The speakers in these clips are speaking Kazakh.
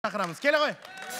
Шақырамыз, келе ғой.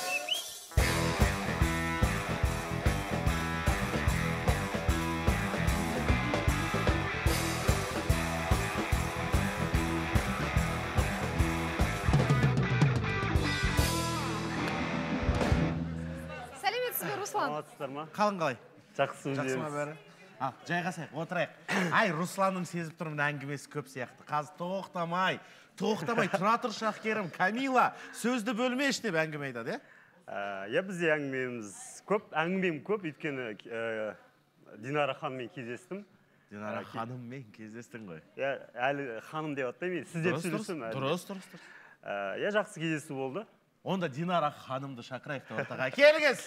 Сәлеметсіз бе, Руслан? Саламатсыздар ма? Қалың қалай? Жақсы Жақсы ма бәрі? Жайғасайық, отырайық. Ай, Русланның сезіп тұрмын әңгімесі көп сияқты. Қазір тоқтамай, тұра тұр Шақкерім, Камила, сөзді бөлмеш деп әңгіме айтады, Я бізде әңгімем көп, өйткені Динара ханыммен кездестім. Динара ханыммен кездестің ғой. Әлі ханым деп аттаймын, сіз деп сөйлесем. Дұрыс. Жақсы кездесу болды. Онда Динара ханымды шақырайық та ортаға. Келіңіз!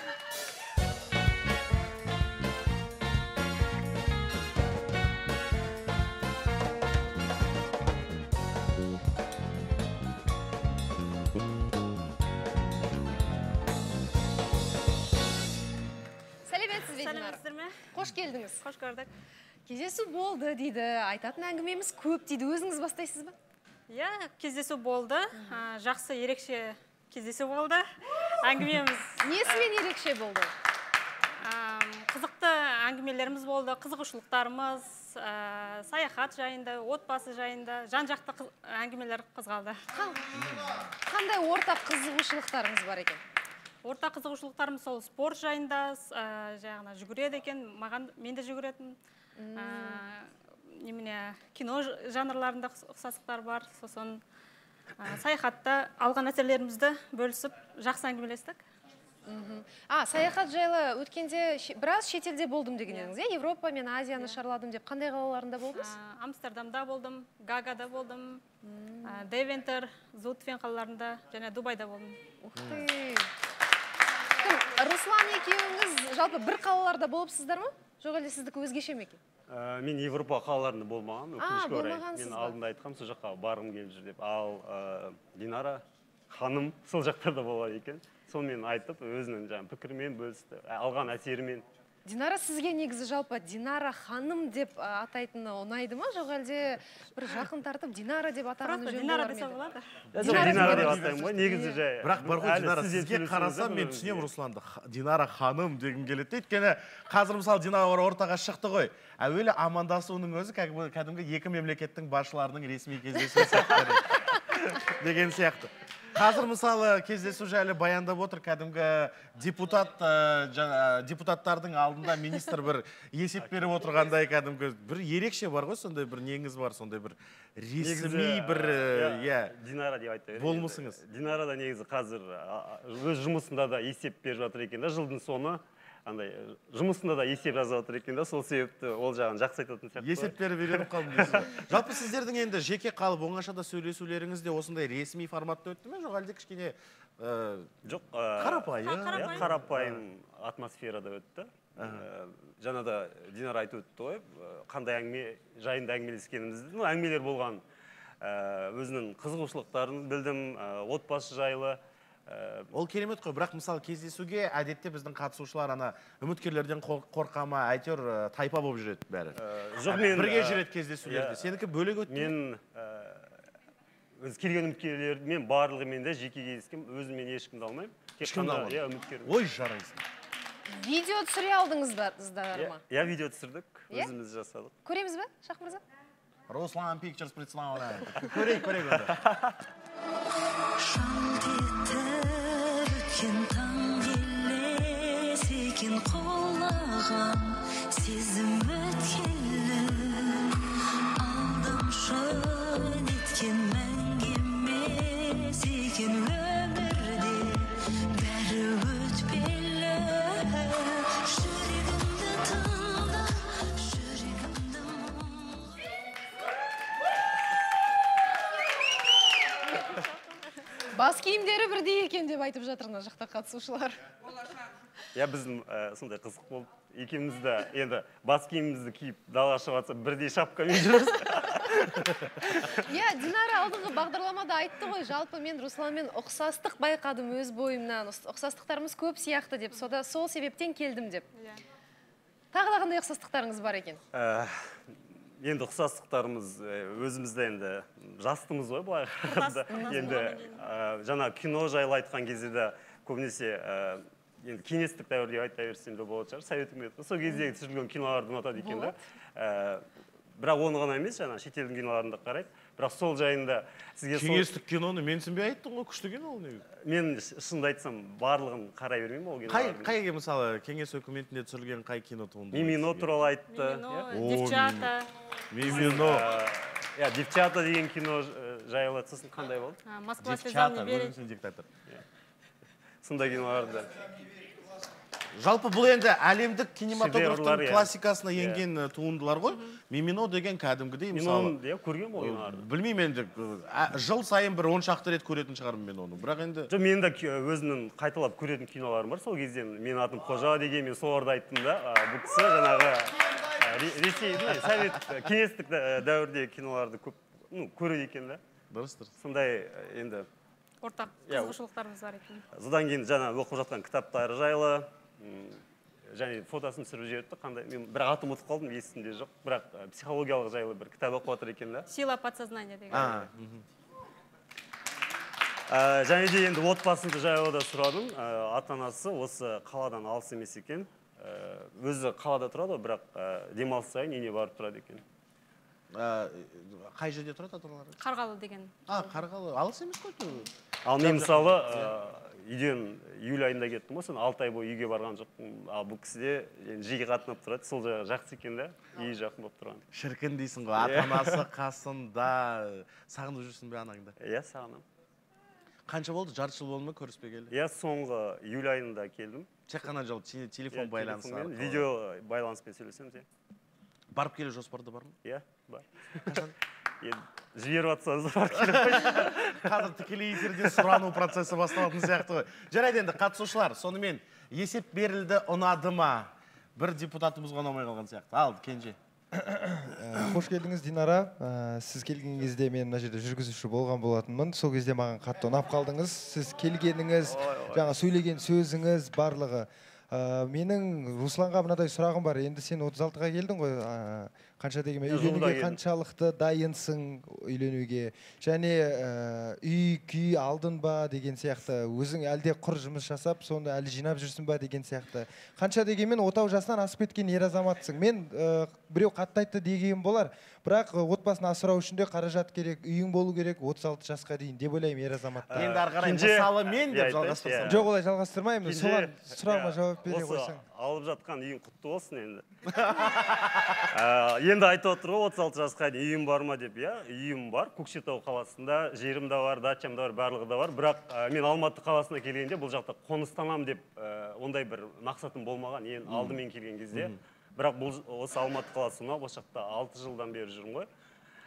Қош келдіңіз. Қош көрдік. Кездесу болды дейді, айтатын әңгімеміз көп дейді. Өзіңіз бастайсыз ба? Иә, кездесу болды. Жақсы, ерекше кездесу болды. Әңгімеміз... Несімен ерекше болды? Қызықты әңгімелеріміз болды, қызығушылықтарымыз, саяхат жайында, отбасы жайында, жан-жақты әңгімелер қозғалды. Қандай ортақ қызығушылықтарыңыз бар екен? Орта қызығушылықтарым сол спорт жайында, жаңағына жүгіреді екен, мен де жүгіретін. Кино жанрларында ұқсастықтар бар. Сосын саяхатта алған әсерлерімізді бөлісіп, жақсы әңгімелестік. Саяхат жайлы өткенде біраз шетелде болдым деген едіңіз, Европа мен Азияны шарладым деп, қандай қалаларында болдыңыз? Амстердамда болдым, Гагада болдым, Девентер, Зутфен қалаларында және Дубайда болдым. Руслан екеуіңіз жалпы бір қалаларда болыпсыздар ма? Жоқ әлде сіздікі өзгеше ме екен? Мен Европа қалаларында болмаған, өкінішке орай. Болмағансыз Мен ба? алдында айтқам, сол жаққа барғым келіп жүр деп. Ал Динара ханым сол жақтарда болған екен. Сонымен айтып, өзінің пікірімен бөлісті, алған әсерімен. Динара сізге негізі жалпы Динара ханым деп атайтыны ұнайды ма? Жоқ әлде бір жақын тартып Динара деп атағаны жөн болар ма еді? Динара деп атаймын ғой, негізі жай. Бірақ бар ғой, Динара, сізге қарасам, мен түсінем Русланды. Динара ханым дегім келеді. Өйткені қазір мысалы Динара ортаға шықты ғой. Әуелі амандасуының өзі кәдімгі екі мемлекеттің басшыларының ресми кездесуі сияқты деген сияқты. Қазір мысалы кездесу жайлы баяндап отыр, кәдімгі депутаттардың алдында министр бір есеп беріп отырғандай, кәдімгі бір ерекше бар ғой, сондай бір неңіз бар, сондай бір ресми бір Динара деп айтты. Болмысыңыз. Динара да негізі қазір өз жұмысында да есеп беріп жатыр екен да, жылдың соңы. Жұмысында да есеп жазып отыр екен да, сол себепті ол жағын жақсы айтатын сияқты. Есептері беріп қалдым дейсіз. Жалпы сіздердің енді жеке қалып оңашада сөйлесулеріңіз де осындай ресми форматта өтті ме? Жоқ әлде кішкене қарапайым атмосферада өтті. Жаңа да Динара айтып өтті ғой, қандай әңгіме жайында әңгімелескенімізді, әңгімелер болған, өзінің қызығушылықтарын білдім, отбасы жайлы. Ол керемет қой, бірақ мысалы кездесуге әдетте біздің қатысушылар үміткерлерден қорқама, әйтеуір тайпа болып жүреді бәрі. Бірге жүреді кездесулерде. Сенікі бөлек өтті? Мен өз келген үміткерлермен барлығымен де жеке кездескем, өзімен ешкімді алмаймын. Ешкімді алмаймын? Ой, жарайсың. Видео түсіре алдыңыздар ма? Я видео түсірдік, өзіміз жасадық. Көреміз бе, Шақ мырза? Руслан Pictures представляет. Көрейік онда. Өткен таң елес екен қолаған, сезім өткелі, алдамшы неткен мәңгі емес екен өмірде, бәрі өтпелі. Жүрегімді тыңда, жүрегімді Бас киімдері бірдей екен деп айтып жатырына жақта қатысушылар. Біздің сондай қызық болып, екеумізді енді бас киімімізді киіп далаға шығып бірдей шапкамен жүрміз. Динара алдыңғы бағдарламада айтты ғой, жалпы мен Русланмен ұқсастық байқадым өз бойымнан, ұқсастықтарымыз көп сияқты деп, сол себептен келдім деп. Тағы да қандай ұқсастықтарыңыз бар екен? енді ұқсастықтарымыз өзімізде енді жастымыз ғой былай қарағанда. Енді жаңа кино жайлы айтқан кезде де көбінесе енді кеңестік дәуірде айта берсем де болады шығар, совет үкіметі. Сол кездегі түсірілген киноларды ұнатады екен да. Бірақ оны ғана емес, жаңа шетелдің киноларында қарайды. Бірақ сол жайында сізге кеңестік киноны менсінбей айттың ғой, күшті кино ол негізі. Мен шынымды айтсам барлығын қарай бермеймін ол кинолардың. Қай мысалы кеңес өкіметінде түсірілген қай кино туынды? Мимино туралы айтты. Девчата. Мимино. Девчата деген кино жайлы сосын қандай болды? Москва слезам не верит. Диктатор. Сондай киноларды. Жалпы бұл енді әлемдік кинематографтың классикасына енген туындылар ғой. Мимино деген кәдімгідей мысалы. Мен көрген ол киноларды. Білмеймін енді, жыл сайын бір 10 шақты рет көретін шығармын мен оны. Бірақ енді мен де өзімнің қайталап көретін киноларым бар. Сол кезде мен атым Қожа деген мен соларды айттым да. Бұл кісі жаңағы Ресейдің совет кеңестік дәуірдегі киноларды көп көреді екен да. Дұрыс. Сондай енді ортақ қызығушылықтарымыз бар екен. Содан кейін жаңа оқып жатқан кітаптары жайлы және фотосын түсіріп жіберді. Қандай мен бір атын ұмытып қалдым, есімде жоқ. Бірақ психологиялық жайлы бір кітап оқып жатыр екен да. Сила подсознания деген. Және де енді отбасымды жайлы да сұрадым. Ата-анасы осы қаладан алыс емес екен. Өзі қалада тұрады, бірақ демалыс сайын үйіне барып тұрады екен. Қай жерде тұрады ата-аналары? Қарғалы деген. Қарғалы. Алыс емес қой. Ал мен мысалы үйден июль айында кеттім ғой, 6 ай бойы үйге барған жоқпын. Ал бұл кісіде жиі қатынап тұрады. Сол жақсы екен да, үйі жақын болып тұрған. Шіркін дейсің ғой, ата-анасы қасында. Сағынып жүрсің бе анаңды? Иә, сағынам. Қанша болды? Жарты жыл болды ма көріспегелі? Иә, соңғы июль айында келдім. Тек қана жол телефон байланысы арқылы. Видео байланыспен сөйлесеміз. Барып келу жоспарда бар ма? Иә, бар. Қашан? Жіберіп атсаңыз барып келіп. Қазір тікелей эфирде сұрану процесі басталатын сияқты ғой. Жарайды енді қатысушылар, сонымен есеп берілді, ұнады ма? Бір депутатымыз ғана ұнамай қалған сияқты. Ал, Кенже. Қош келдіңіз, Динара. Сіз келген кезде мен мына жерде жүргізуші болған болатынмын. Сол кезде маған қатты ұнап қалдыңыз. Сіз келгеніңіз, жаңа сөйлеген сөзіңіз барлығы. Менің Русланға мынадай сұрағым бар. Енді сен 36-ға келдің ғой. Қанша дегенмен үйленуге қаншалықты дайынсың үйленуге? Және үй күй алдын ба деген сияқты. Өзің әлде құр жұмыс жасап, сонда әлі жинап жүрсің ба деген сияқты. Қанша дегенмен отау жасынан асып кеткен ер азаматсың. Мен біреу қатты айтты деген болар. Бірақ отбасын асырау үшін де қаражат керек, үйің болу керек 36 жасқа дейін деп ойлаймын ер азаматта. Енді ары қарай мысалы мен деп жалғастырсам. Жоқ, олай жалғастырмаймын. Соған сұрағыма жауап бере қойсаң. Алып жатқан үйің құтты болсын енді. Енді айтып отыр ғой 36 жасқа дейін үйім бар ма деп, иә, үйім бар. Көкшетау қаласында жерім де бар, дачам да бар, барлығы да бар. Бірақ мен Алматы қаласына келгенде бұл жақта қоныстанам деп ондай бір мақсатым болмаған. Ең алдымен келген кезде. Бірақ бұл осы Алматы қаласы ұнап, осы жақта 6 жылдан бері жүрмін ғой.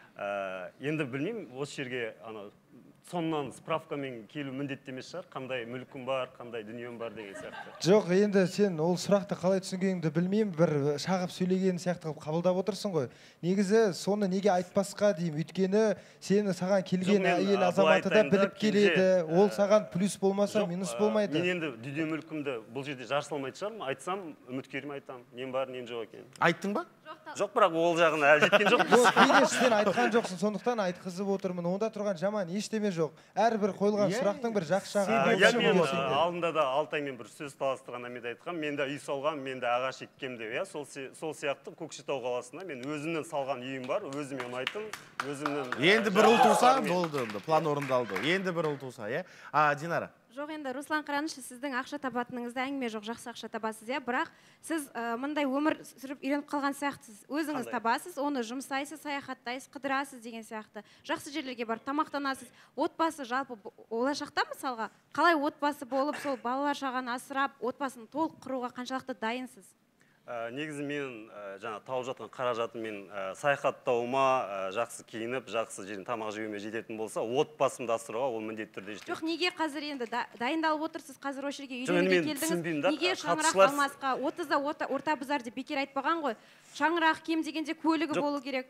Енді білмеймін, осы жерге соннан справкамен келу міндетті емес шығар, қандай мүлкім бар, қандай дүнием бар деген сияқты. Жоқ, енді сен ол сұрақты қалай түсінгеніңді білмеймін, бір шағып сөйлеген сияқты қабылдап отырсың ғой. Негізі соны неге айтпасқа деймін, өйткені сені саған келген әйел азаматы да біліп келеді, ол саған плюс болмаса минус болмайды. Мен енді дүние мүлкімді бұл жерде жарыса алмайтын шығармын, айтсам үміткерім айтам, нем бар, нем жоқ екен. Айттың ба? Жоқ, бірақ ол жағына әлі жеткен жоқ. Сен айтқан жоқсың, сондықтан айтқызып отырмын. Онда тұрған жаман ештеме жоқ. Әрбір қойылған сұрақтың бір жақсы жағы. Мен алдында да 6 аймен бір сөз таластырғанда мен айтқам, мен де үй салғам, мен де ағаш еккем деп, сол сияқты Көкшетау қаласында мен өзімнен салған үйім бар, өзіме ұнайтын, өзімнен. Енді бір ұл туса болды, план орындалды. Енді бір ұл туса, иә? Динара. Жоқ, енді Руслан қараңызшы, сіздің ақша табатыныңызда әңгіме жоқ, жақсы ақша табасыз, иә, бірақ сіз мындай өмір сүріп үйреніп қалған сияқтысыз. Өзіңіз табасыз, оны жұмсайсыз, саяхаттайсыз, қыдырасыз деген сияқты. Жақсы жерлерге барып тамақтанасыз. Отбасы жалпы болашақта мысалға қалай отбасы болып, сол балалар шағаны асырап, отбасын толық құруға қаншалықты дайынсыз? Негізі мен жаңа тауып жатқан қаражатыммен саяхаттауыма, жақсы киініп, жақсы жерін тамақ жеуіме жететін болса, отбасымды асыруға ол міндетті түрде жетеді. Жоқ, неге қазір енді дайындалып отырсыз, қазір осы жерге үйленуге келдіңіз? Неге шаңырақ алмасқа? 30-да орта бұзар деп бекер айтпаған ғой. Шаңырақ кем дегенде көлігі болу керек.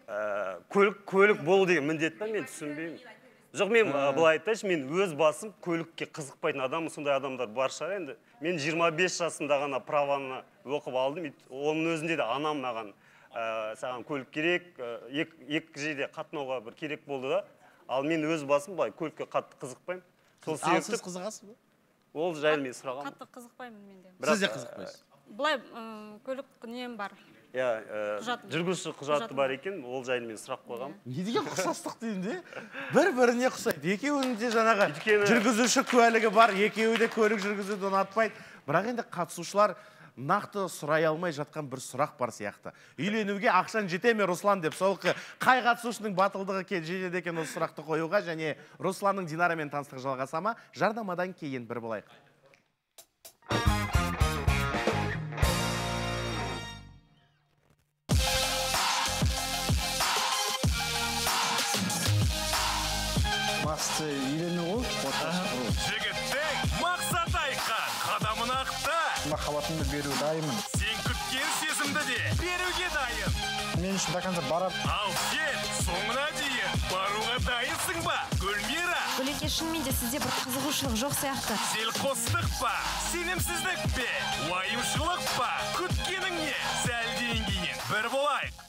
Көлік болу деген міндет па, мен түсінбеймін. Жоқ, мен былай айтайыншы, мен өз басым көлікке қызықпайтын адаммын, сондай адамдар бар шығар енді. Мен 25 жасымда ғана праваны оқып алдым, оның өзінде де анам маған саған көлік керек, екі жерде қатынауға бір керек болды да. Ал мен өз басым былай көлікке қатты қызықпаймын. Сол Ал сіз себепті қызығасыз ба? ол жайлы мен сұрағам. Қатты қызықпаймын мен де. Сіз де қызықпайсыз. Былай көлік нем бар. Жүргізуші құжаты бар екен, ол жайлы мен сұрақ қойғам. Не деген ұқсастық деймін, бір-біріне ұқсайды. Екеуінің де жаңағы жүргізуші куәлігі бар, екеуі де көлік жүргізуді ұнатпайды. Бірақ енді қатысушылар нақты сұрай алмай жатқан бір сұрақ бар сияқты. Үйленуге ақшаң жете ме, Руслан деп, сол қай қатысушының батылдығы жетеді екен осы сұрақты қоюға, және Русланның Динарамен таныстығы жалғаса ма? Жарнамадан кейін бір болайық. Мақсаты үйлену ғой, отбасы құру. Жігіттің мақсат айқын, қадамын ақта. Махаббатымды беру дайынмын. Сен күткен сезімді де беруге дайын. Мен үшін до конца барам. Ал сен соңына дейін баруға дайынсың ба, Гүлмира? Гүлеке, шынымен де сізде бір қызығушылық жоқ сияқты. Селқостық па, сенімсіздік пе, уайымшылық па, күткенің не? Сәлден кейін бір болайық.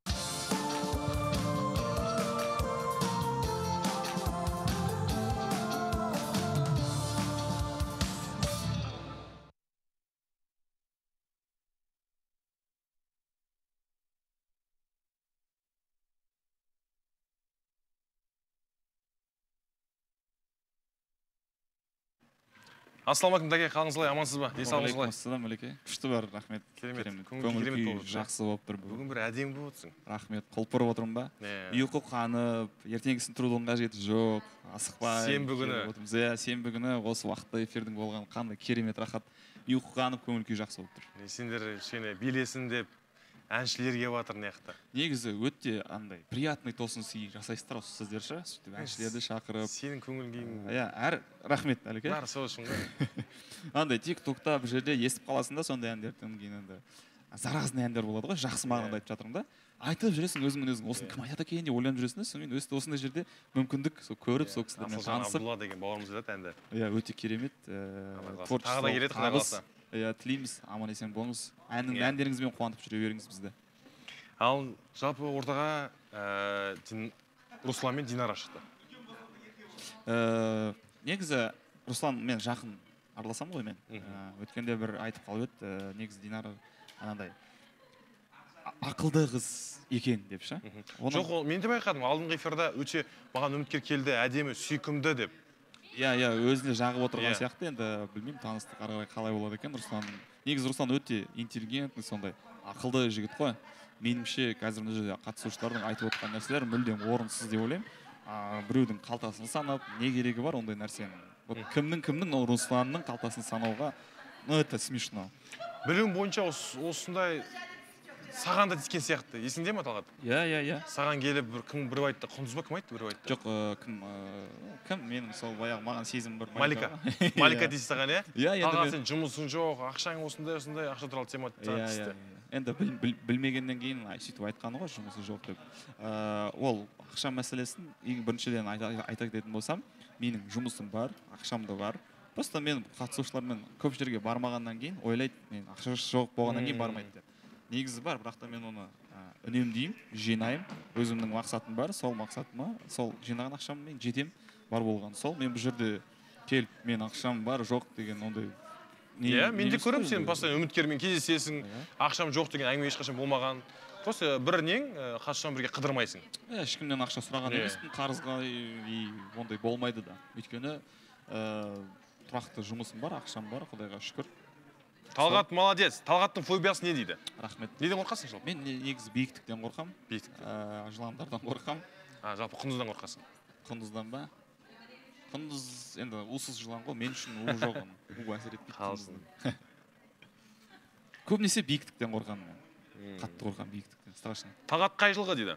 Ассалаумағалейкум, дәке, қалыңыз қалай, амансыз ба? Денсаулығыңыз қалай? Ассалам алейкум. Күшті бар, рахмет. Керемет. Көңіл күй жақсы болып тұр. Бүгін бір әдемі болып отырсың. Рахмет. Құлпырып отырмын ба? Ұйқы қанып, ертеңгісін тұрудың қажеті жоқ. Асықпай. Сенбі күні. Сенбі күні осы уақытта эфирдің болған қандай керемет рахат. Ұйқы қанып, көңіл күй жақсы болып тұр. Сендер шені билесін деп әншілер келіп жатыр неяқта. Негізі өте андай приятный тосын сый жасайсыздар осы сіздер ше, сөйтіп әншілерді шақырып. Сенің көңіл күйің. Иә, рахмет әліке. Бәрі сол үшін ғой. Андай тик-токта бір жерде естіп қаласың да сондай әндерден кейін енді заразный әндер болады ғой, жақсы мағынада айтып жатырмын да. Айтып жүресің өзіңмен өзің, осыны кім айтады екен деп ойланып жүресің да, сонымен осындай жерде мүмкіндік көріп сол кісілермен танысып. Абдулла деген бауырымыз айтады әнді. Иә, өте керемет. Тағы да келеді Құдай қаласа. Иә, тілейміз, аман есен болыңыз. Әндеріңізбен қуантып жүре беріңіз бізді. Ал жалпы ортаға Руслан мен Динара шықты. Негізі Руслан мен жақын араласам ғой мен. Өткенде бір айтып қалып еді, негізі Динара анандай ақылды қыз екен деп ше. Жоқ, мен де байқадым, алдыңғы эфирда өте маған үміткер келді, әдемі, сүйкімді деп. Иә, өзіне жағып отырған сияқты, енді білмеймін таныстық ары қарай қалай болады екен Руслан. Негізі Руслан өте интеллигентный, сондай ақылды жігіт қой. Меніңше қазір мына жерде қатысушылардың айтып отырған нәрселер мүлдем орынсыз деп ойлаймын. Біреудің қалтасын санап, не керегі бар ондай нәрсенің? Кімнің Русланның қалтасын санауға, это смешно. Білуім бойынша осындай саған да тиіскен сияқты. Есіңде ме, Талғат? Иә. Саған келіп бір айтты, Құндыз ба кім айтты, бір айтты? Жоқ, кім? Менің сол баяғы маған сезім бір Малика. Малика дейсіз саған, иә? Иә. Талғат, сен жұмысың жоқ, ақшаң осындай, ақша туралы тема түсті. Енді білмегеннен кейін сөйтіп айтқаны ғой, жұмысы жоқ деп. Ол ақша мәселесін ең біріншіден айта кететін болсам, менің жұмысым бар, ақшам да бар. Просто мен қатысушылармен көп жерге бармағаннан кейін ойлайды, мен ақша жоқ болғаннан кейін бармайды деп. Негізі бар, бірақ та мен оны үнемдеймін, жинаймын. Өзімнің мақсатым бар, сол мақсатыма, сол жинаған ақшаммен жетем бар болған. Сол мен бұл жерде келіп, мен ақшам бар, жоқ деген ондай. Иә, мен де көремін, сен постоянно үміткермен кездесесің, ақшам жоқ деген әңгіме ешқашан болмаған. Просто бірінен қатысушыдан бірге қыдырмайсың. Ешкімнен ақша сұраған емеспін, қарызға ондай болмайды да. Өйткені тұрақты жұмысым бар, ақшам бар, Құдайға шүкір. Талғат молодец. Талғаттың фобиясы не дейді? Рахмет. Неден қорқасың жалпы? Мен негізі биіктіктен қорқам. Биіктіктен. Жыландардан қорқам. Жалпы құндыздан қорқасың? Құндыздан ба? Құндыз енді усыз жылан ғой, мен үшін у жоқ, у әсер етпейді. Қалсын. Көбінесе биіктіктен қорқам мен. Қатты қорқам биіктіктен, страшно. Талғат қай жылғы дейді?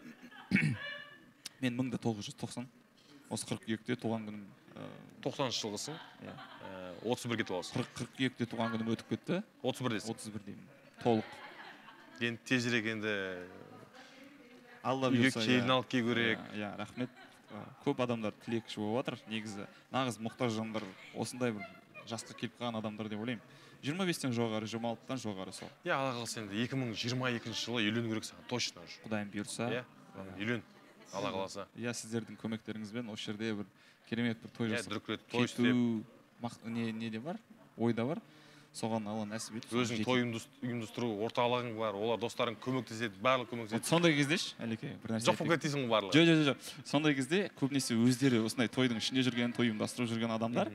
Мен 1990. Осы 42-те туған күнім. 90 жылғысың? 31-ге туасың. 42-те туған күнім өтіп кетті. 31-десің? 31 деймін. Толық. Енді тезірек енді Алла үйге келін алып кел көрек. Иә, рахмет. Көп адамдар тілекші болып жатыр. Негізі нағыз мұқтаж жандар осындай бір жасқа келіп қалған адамдар деп ойлаймын. 25-тен жоғары, 26-тан жоғары сол. Алла қаласа енді 2022 жылы үйлену керек саған, точно уже. Құдайым бұйырса. Үйлен, Алла қаласа. Сіздердің көмектеріңізбен осы жерде бір керемет бір той жасап. Дүркірет той істеп. Не де бар? Ойда бар. Соған Алла нәсіп етіп. Өзің той ұйымдастыру орталығың бар, олар достарың көмектеседі, барлық көмектеседі. Сондай кездеші, Әлеке, бір нәрсе. Жоқ болып кетесің барлығы. Жоқ. Сондай кезде көбінесе өздері осындай тойдың ішінде жүрген, той ұйымдастырып жүрген адамдар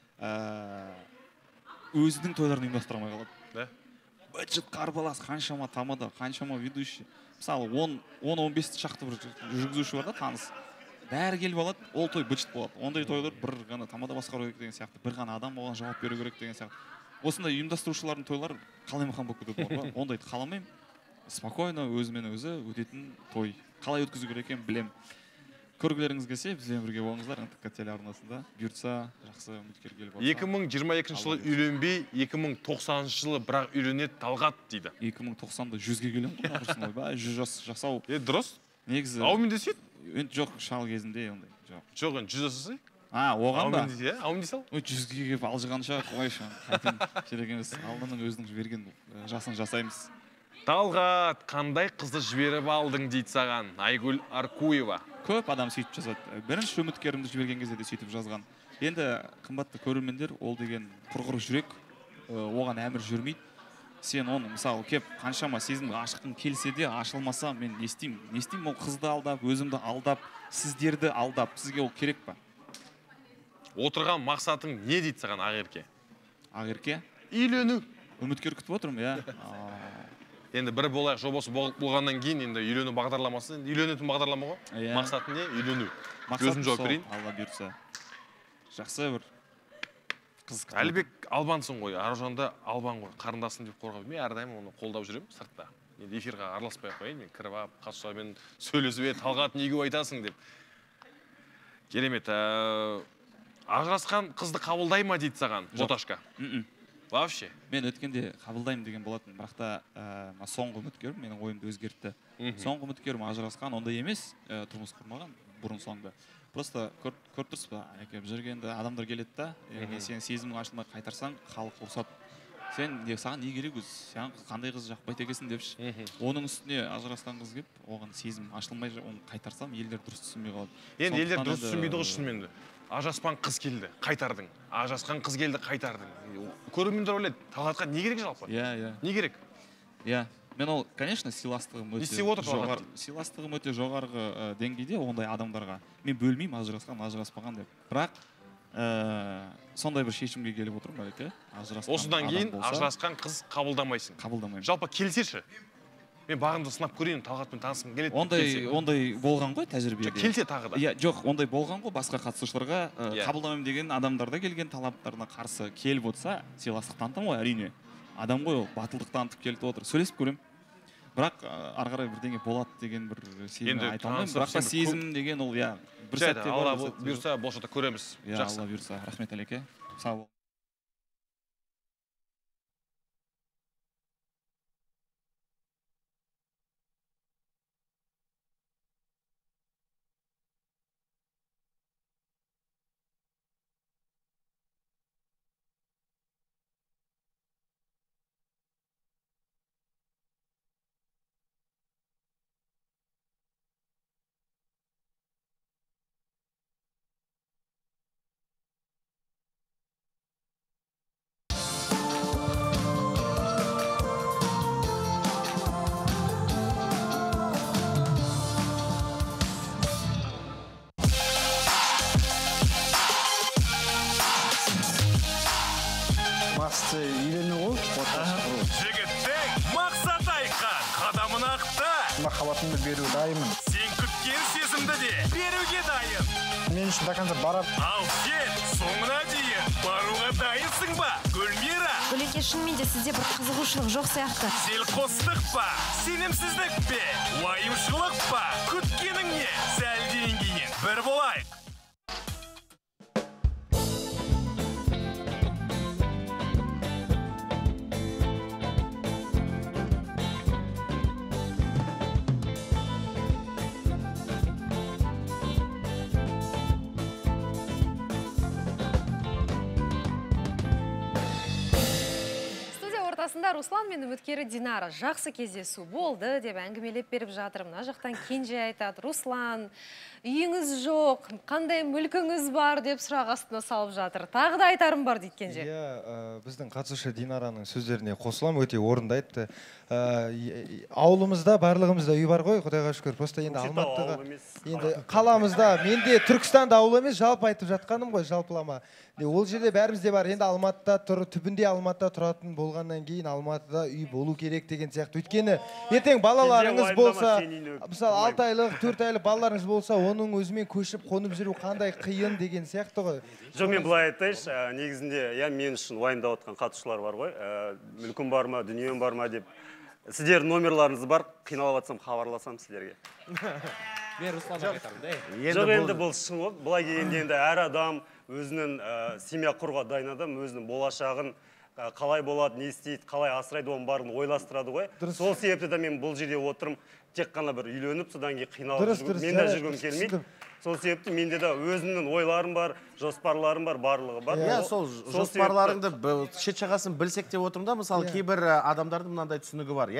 өзінің тойларын ұйымдастыра алмай қалады. Быт-жыт қарбалас, қаншама тамада, қаншама ведущий. Мысалы 10-15 шақты бір жүргізуші бар да, таныс. Бәрі келіп алады, ол той быт-жыт болады. Ондай тойлар бір ғана тамада басқару керек деген сияқты, бір ғана адам оған жауап беру керек деген сияқты. Осындай ұйымдастырушылардың тойлары қалаймақан болып кетеді ғой. Ондайды қаламаймын. Спокойно өзімен өзі өтетін той. Қалай өткізу керек екенін білем. Көргілеріңіз келсе, бізбен бірге болыңыздар НТК телеарнасында. Бұйыртса, жақсы үміткер келіп отыр. 2022 жылы үйленбей, 2090 жылы бірақ үйленеді Талғат дейді. 2090-да 100-ге келем ғой, құрсын ойбай, 100 жас жасау. Дұрыс. Негізі. Аумен десейді? Жоқ, шал кезінде ондай. Жоқ, 100 жасасай? Оған ба? Аумен дей сал? 100-ге келіп алжығанша қойшы. Қайтын керек емес. Алланың өзінің жіберген жасын жасаймыз. Талғат, қандай қызды жіберіп алдың дейді саған, Айгүл Аркуева. Көп адам сөйтіп жазады. Бірінші үміткерімді жіберген кезде де сөйтіп жазған. Енді қымбатты көрермендер, ол деген құрғыр жүрек, оған әмір жүрмейді. Сен оны мысалы кеп қаншама сезімге ашқың келсе де ашылмаса мен не істеймін? Ол қызды алдап, өзімді алдап, сіздерді алдап, сізге ол керек па? Отырған мақсатың не дейді саған Ақерке? Ақерке? Үйлену. Үміткер күтіп отырмын, иә. Енді бір болайық жобасы болғаннан кейін енді үйлену бағдарламасы, үйленетін бағдарлама ғой. Мақсаты не? Үйлену. Өзім жауап берейін. Алла бұйыртса. Жақсы бір қыз күтіп. Әлбек албансың ғой, Аружанды албан ғой, қарындасың деп қорғап. Мен әрдайым оны қолдап жүремін сыртта. Енді эфирға араласпай қояйын, мен кіріп алып, қатысумен сөйлесіп, Талғат неге айтасың деп. Керемет. Ажырасқан қызды қабылдай ма дейді саған, Боташка? Вообще. Мен өткенде қабылдаймын деген болатын, бірақ та соңғы үміткерім менің ойымды өзгертті. Соңғы үміткерім ажырасқан, ондай емес, тұрмыс құрмаған бұрын соңды. Просто көріп тұрсыз ба, жүргенде адамдар келеді да, сен сезімің ашылмай қайтарсаң, халық ұрсады. Саған не керек өзі? Сен қандай қыз жақпайды екенсің депші. Оның үстіне ажырасқан қыз келіп, оған сезім ашылмай, оны қайтарсам, елдер дұрыс түсінбей қалады. Енді елдер дұрыс түсінбейді ғой шынымен де. Ажырасқан қыз келді, қайтардың. Ажырасқан қыз келді, қайтардың. Көрермендер ойлайды, Талғатқа не керек жалпы? Не керек? Мен ол, конечно, сыйластығым өте жоғарғы деңгейде ондай адамдарға. Мен бөлмеймін ажырасқан, ажыраспаған деп. Бірақ сондай бір шешімге келіп отырмын, Әлеке. Осыдан кейін ажырасқан қыз қабылдамайсың. Қабылдамаймын. Жалпы келсеші. Мен бағымды сынап көрейін, Талғатпен танысқым келеді. Ондай болған ғой тәжірибеде. Келсе тағы да. Жоқ, ондай болған ғой басқа қатысушыларға қабылдамаймын деген адамдарда келген талаптарына қарсы келіп отырса, сыйластық танытамын ғой, әрине. Адам ғой ол, батылдық танытып келіп отыр. Сөйлесіп көрем. Бірақ ары қарай бірдеңе болады деген бір сезімді айта алмаймын. Бірақ та сезім деген ол бір сәтте бар. Алла бұйырса болашақта көреміз. Жақсы. Алла бұйырса. Рахмет, Әлеке. Сау бол. Жігіттің мақсат айқын, қадамын ақта. Махаббатымды беру дайынмын. Сен күткен сезімді де беруге дайын. Мен үшін до конца барам. Ал сен соңына дейін баруға дайынсың ба, Гүлмира? Гүлеке, шынымен де сізде бір қызығушылық жоқ сияқты. Селқостық па, сенімсіздік пе, уайымшылық па, күткенің не? Сәлден кейін бір болайық. арасында Руслан мен үміткері Динара жақсы кездесу болды деп әңгімелеп беріп жатыр. Мына жақтан Кенже айтады: Руслан, үйіңіз жоқ, қандай мүлкіңіз бар деп сұрақ астына салып жатыр. Тағы да айтарым бар дейді Кенже. Біздің қатысушы Динараның сөздеріне қосылам, өте орынды айтты. Ауылымызда барлығымызда үй бар ғой, Құдайға шүкір. Просто енді Алматыға, енді қаламызда, менде Түркістанда ауыл емес, жалпы айтып жатқаным ғой, жалпылама. Ол жерде бәрімізде бар. Енді Алматыда түбінде Алматыда тұратын болғаннан кейін Алматыда үй болу керек деген сияқты. Өйткені ертең балаларыңыз болса, мысалы 6 айлық, 4 айлық балаларыңыз болса, оның өзімен көшіп қонып жүру қандай қиын деген сияқты ғой. Жоқ, мен былай айтайыншы, негізінде мен үшін уайымдап отқан қатысушылар бар ғой. Мүлкім бар ма, дүнием бар ма деп. Сіздердің номерларыңыз бар, қиналып жатсам хабарласам сіздерге. Мен Русланға айтарым. Жоқ, енді бұл шын ғой. Былай келгенде енді әр адам өзінің семья құруға дайын адам, өзінің болашағын қалай болады, не істейді, қалай асырайды, оның барын ойластырады ғой. Сол себепті де мен бұл жерде отырым, тек қана бір үйленіп, содан кейін қиналып жүргім, мен де жүргім келмейді. Сол себепті менде де өзімнің ойларым бар, жоспарларым бар, барлығы бар. Сол жоспарларыңды шет жағасын білсек деп отырмын да, мысалы кейбір адамдардың мынандай түсінігі бар,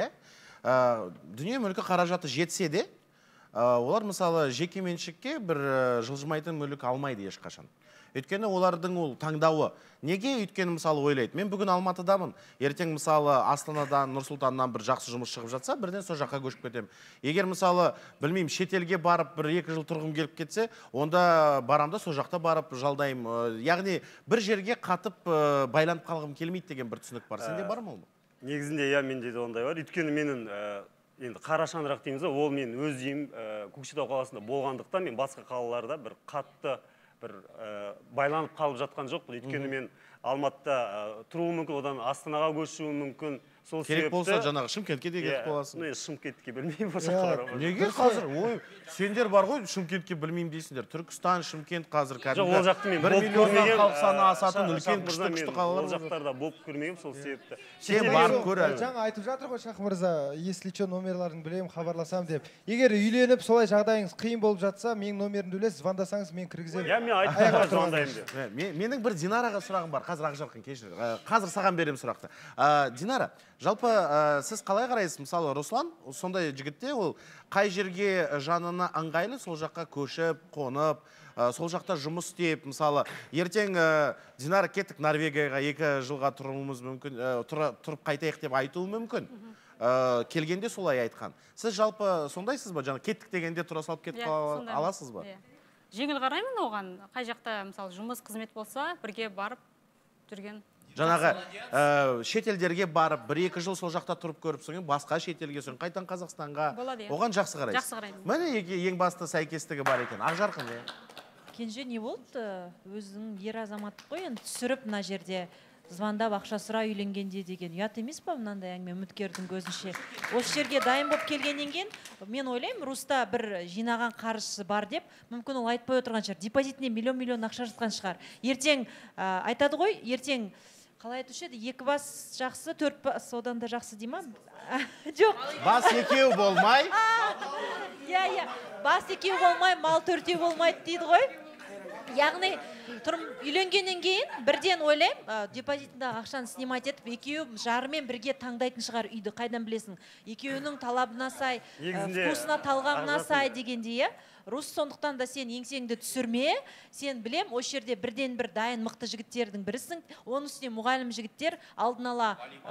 дүние мүлкі қаражаты жетсе де, олар мысалы жеке меншікке бір жылжымайтын мүлік алмайды ешқашан. Өйткені олардың ол таңдауы. Неге? Өйткені мысалы ойлайды. Мен бүгін Алматыдамын. Ертең мысалы Астанадан, Нұр-Сұлтаннан бір жақсы жұмыс шығып жатса, бірден сол жаққа көшіп кетемін. Егер мысалы, білмеймін, шетелге барып бір 2 жыл тұрғым келіп кетсе, онда барамда сол жақта барып жалдаймын. Яғни бір жерге қатып байланып қалғым келмейді деген бір түсінік бар. Сенде бар ма ол? Негізінде менде де ондай бар. Өйткені менің енді қара шаңырақ дейміз, ол мен өз үйім Көкшетау қаласында болғандықтан мен басқа қалаларда бір қатты бір байланып қалып жатқан жоқ. Өйткені мен Алматыда тұруым мүмкін, одан Астанаға көшуім мүмкін. Керек болса, жаңағы Шымкентке де кетіп қаласың. Шымкентке білмеймін осы қарап. Неге қазір? Ой, сендер бар ғой, Шымкентке білмеймін дейсіңдер. Түркістан, Шымкент қазір кәдімгі 1 миллионнан халық саны асатын үлкен күшті қалалар. Ол жақтарда болып көрмегенмін, сол себепті. Сен барып көр әлі. Жаңа айтып жатыр ғой Шах мырза, если что номерларын білемін, хабарласам деп. Егер үйленіп, солай жағдайыңыз қиын болып жатса, менің номерімді білесіз, звондасаңыз мен кіргіземін. Мен айтып звондаймын деп. Менің бір Динараға сұрағым бар. Қазір Ақжарқын кешір. Қазір саған берем сұрақты. Динара, жалпы сіз қалай қарайсыз? Мысалы, Руслан, сондай жігітте, ол қай жерге жанына ыңғайлы, сол жаққа көшіп, қонып, сол жақта жұмыс істеп, мысалы, ертең Динара кеттік Норвегияға 2 жылға тұруымыз мүмкін, тұрып қайтайық деп айтуы мүмкін. Келгенде солай айтқан. Сіз жалпы сондайсыз ба? Жаңа кеттік дегенде тұра салып кетіп аласыз ба? Жеңіл қараймын оған. Қай жақта, мысалы, жұмыс, қызмет болса, бірге барып жүрген. Жаңағы шетелдерге барып, 1-2 жыл сол жақта тұрып көріпсің, басқа шетелге соң, қайтан Қазақстанға, оған жақсы қарайсыз. Жақсы қараймын. Міне ең басты сәйкестігі бар екен. Ақжарқын, Кенже не болды? Өзің ер азаматтық қой, енді түсіріп мына жерде звондап ақша сұра үйленгенде деген ұят емес па мынандай әңгіме үміткердің көзінше? Осы жерге дайын болып келгеннен кейін, мен ойлаймын, Руста бір жинаған қаржысы бар деп, мүмкін ол айтпай отырған шығар. Депозитіне миллион ақша жатқан шығар. Ертең айтады ғой, ертең қалай айтушы еді, 2 бас жақсы, 4 бас одан да жақсы дей ма? Жоқ. Бас 2 болмай? Бас 2 болмай, мал 4 болмайды дейді ғой. Яғни, үйленгеннен кейін бірден ойлаймын, депозитіндағы ақшаны снимать етіп, екеуі жарымен бірге таңдайтын шығар үйді, қайдан білесің? Екеуінің талабына сай, вкусына, талғамына сай дегенде, Рус, сондықтан да сен еңсеңді түсірме, сен білем, осы жерде бірден бір дайын мықты жігіттердің бірісің, оның үстіне мұғалім жігіттер алдын ала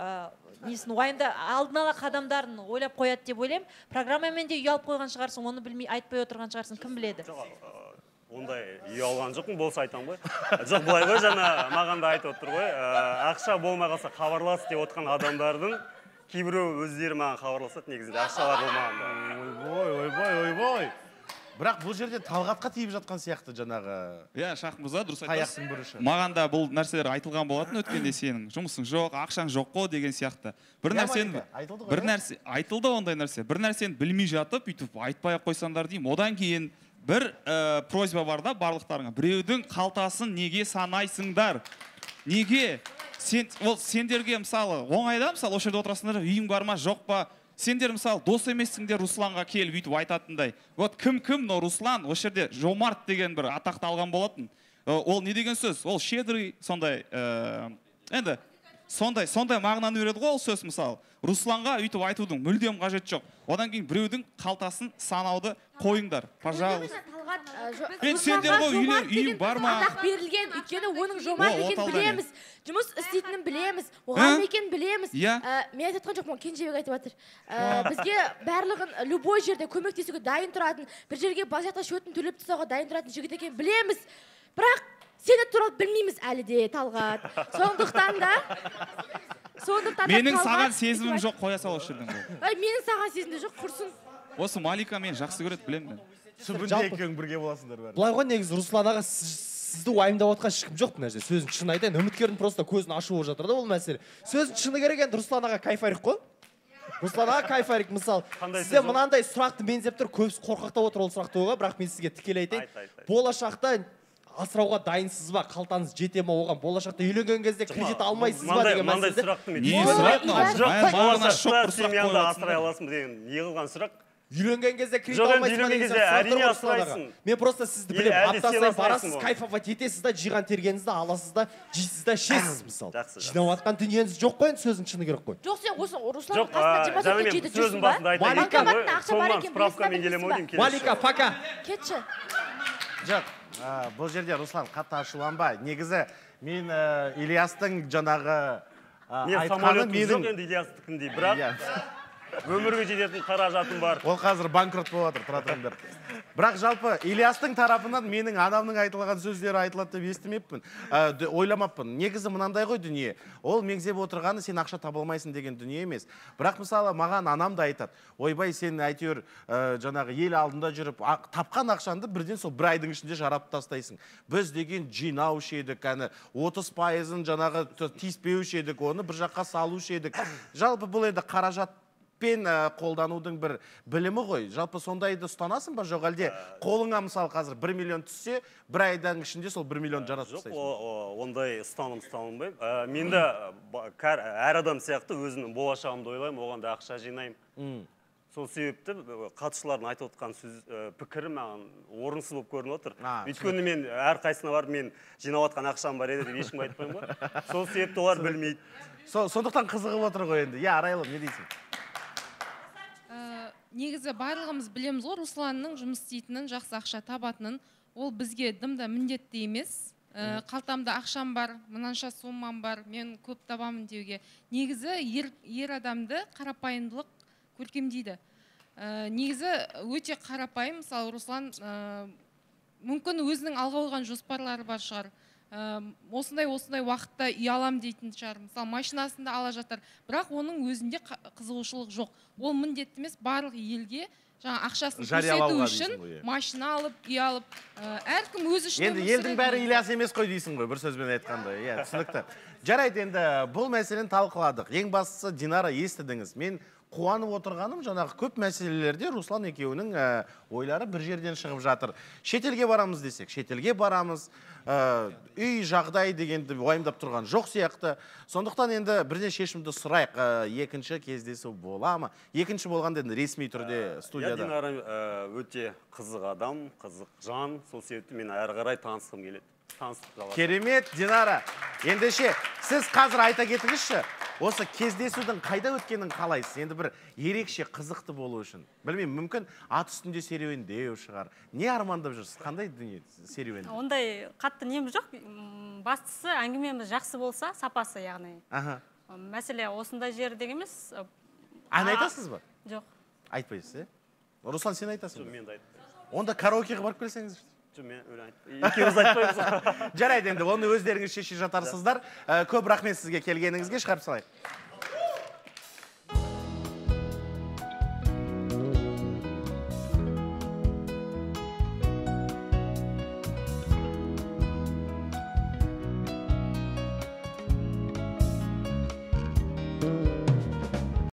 қадамдарын ойлап қояды деп ойлаймын. Программамен де үй алып қойған шығарсың, оны білмей айтпай отырған шығарсың, кім біледі? Ондай үй алған жоқпын, болса айтам ғой. Жоқ, былай ғой, жаңа маған да айтып отыр ғой. Ақша болмай қалса хабарлас деп отқан адамдардың кейбіреу өздері маған хабарласады, негізінде ақшалар болмағанда. Ойбой. Бірақ бұл жерде талғатқа тиіп жатқан сияқты жаңағы. Шах мырза, дұрыс айтасың. Маған да бұл нәрселер айтылған болатын, өткенде сенің жұмысың жоқ, ақшаң жоқ қой деген сияқты. Бір нәрсе айтылды ондай нәрсе. Бір нәрсені білмей жатып, үйтіп айтпай қойсаңдар деймін. Одан кейін бір просьба бар да барлықтарыңа. Біреудің қалтасын неге санайсыңдар? Неге? Сендерге мысалы, оңайда мысалы, осы жерде отырасыңдар, үйің бар ма, жоқ па? Сендер мысалы дос емессіңдер Русланға келіп үйтіп айтатындай. Вот кім, но Руслан осы жерде жомарт деген бір атақты алған болатын. Ол не деген сөз? Ол щедрый, сондай, енді сондай мағынаны береді ғой ол сөз. Мысалы Русланға өйтіп айтудың мүлдем қажет жоқ. Одан кейін біреудің қалтасын санауды қойыңдар, пожалуйста. Сендер ғой үйің бар ма? Атақ берілген, өйткені оның жомарт екенін білеміз, жұмыс істейтінін білеміз, оған екенін білеміз. Мен айтып жатқан жоқпын, Кенжебек айтып жатыр. Бізге барлығын любой жерде көмектесуге дайын тұратын, бір жерге базақта шөтін төлеп тастауға дайын тұратын жігіт екенін білеміз. Бірақ сені туралы білмейміз әлі де, Талғат. Сондықтан да менің саған сезімім жоқ, қоя сал осы жерден. Менің саған сезімде жоқ, құрсын. Осы Малика мен жақсы көреді, білемін мен. Түбінде екеуің бірге боласыңдар бәрі. Былай ғой, негізі Руслан аға сізді уайымдап отқан ешкім жоқ мына жерде. Сөзін шын айтайын, үміткердің просто көзін ашуы жатыр да ол мәселе. Сөзін шыны керек, енді Руслан аға кайфарик қой. Руслан аға кайфарик, мысалы, сізде мынандай сұрақты меңзеп тұр, көбісі қорқақтап отыр ол сұрақты қойға, бірақ мен сізге тікелей айтайын. Болашақта асырауға дайынсыз ба, қалтаңыз жете ма оған, болашақта үйленген кезде кредит алмайсыз ба деген мәселе. Үйленген кезде кредит алмайсыз ба деген сұрақ. Мен просто сізді білем, апта сайын барасыз, кайфовать етесіз да, жиған тергенізді аласыз да, жейсіз да, шесіз мысалы. Жинап атқан дүниеңіз жоқ қой, сөзін шыны керек қой. Жоқ, сен осы Русланның қасында 24 жеті жүрсің ба? Банкоматтың ақша бар екен, Малика, пока. Кетші. Жоқ, бұл жерде Руслан қатты ашуланба. Негізі мен Ильястың жаңағы айтқаны менің енді Ильястікіндей, бірақ өмірге жететін қаражатым бар. Ол қазір банкрот болып жатыр, тұра тұрыңдар. Бірақ жалпы Ильястың тарапынан менің анамның айтылған сөздері айтылады деп естімеппін, ойламаппын. Негізі мынандай ғой дүние. Ол меңзеп отырғаны сен ақша таба алмайсың деген дүние емес. Бірақ мысалы маған анам да айтады. Ойбай, сен әйтеуір жаңағы ел алдында жүріп, тапқан ақшанды бірден сол бір айдың ішінде жарап тастайсың. Біз деген жинаушы едік, 30%-ын жаңағы тиіспеуші едік, оны бір жаққа салушы едік. Жалпы бұл енді қаражат пен қолданудың бір білімі ғой. Жалпы сондайды ұстанасың ба, жоқ әлде қолыңа мысалы қазір 1 миллион түссе, бір айдан ішінде сол 1 миллион жаратып тастайсың? Жоқ, ондай ұстанымбай. Мен де әр адам сияқты өзінің болашағымды ойлаймын, оған да ақша жинаймын. Сол себепті қатысушылардың айтып отқан пікірі маған орынсыз болып көрініп отыр. Өйткені мен әр қайсысына барып мен жинап отқан ақшам бар еді деп ешкім айтпаймын ғой. Сол себепті олар білмейді. Сондықтан қызығып отыр ғой енді. Арайлым, не дейсің? Негізі барлығымыз білеміз ғой, Русланның жұмыс істейтінін, жақсы ақша табатынын, ол бізге дымда міндетті емес. Қалтамда ақшам бар, мынанша сомам бар, мен көп табамын деуге. Негізі ер адамды қарапайымдылық көркемдейді. Негізі өте қарапайым, мысалы Руслан мүмкін өзінің алға қойған жоспарлары бар шығар. Осындай уақытта үй алам дейтін шығар. Мысалы машинасында ала жатыр, бірақ оның өзінде қызығушылық жоқ. Ол міндетті емес, барлық елге ақшасын көрсету үшін машина алып, үй алып, әркім өзі үшін. Енді елдің бәрі Ильяс емес қой дейсің ғой, бір сөзбен айтқанда. Түсінікті. Жарайды, енді бұл мәселені талқыладық. Ең бастысы Динара естідіңіз. Мен қуанып отырғаным жаңағы көп мәселелерде Руслан екеуінің ойлары бір жерден шығып жатыр. Шетелге барамыз десек, шетелге барамыз, үй жағдай дегенді уайымдап тұрған жоқ сияқты. Сондықтан енді бірден шешімді сұрайық, екінші кездесу бола ма? Екінші болғанда енді ресми түрде студияда. Динара өте қызық адам, қызық жан, сол себепті мен әрі қарай танысқым келеді. Керемет, Динара. Ендеше, сіз қазір айта кетіңізші, осы кездесудің қайда өткенін қалайсыз? Енді бір ерекше қызықты болу үшін. Білмеймін, мүмкін ат үстінде серуендеу шығар. Не армандап жүрсіз? Қандай дүние серуен? Ондай қатты нем жоқ. Бастысы әңгімеміз жақсы болса, сапасы яғни. Мәселе осындай жер деген емес. Ән айтасыз ба? Жоқ. Айтпайсыз, е? Руслан, сен айтасың ба? Жоқ, мен айтпаймын. Онда караокеге барып келсеңіз. Мен өлең айтпаймын. Екеуміз айтпаймыз. Жарайды, енді оны өздеріңіз шеше жатарсыздар. Көп рахмет сізге келгеніңізге, шығарып салайық.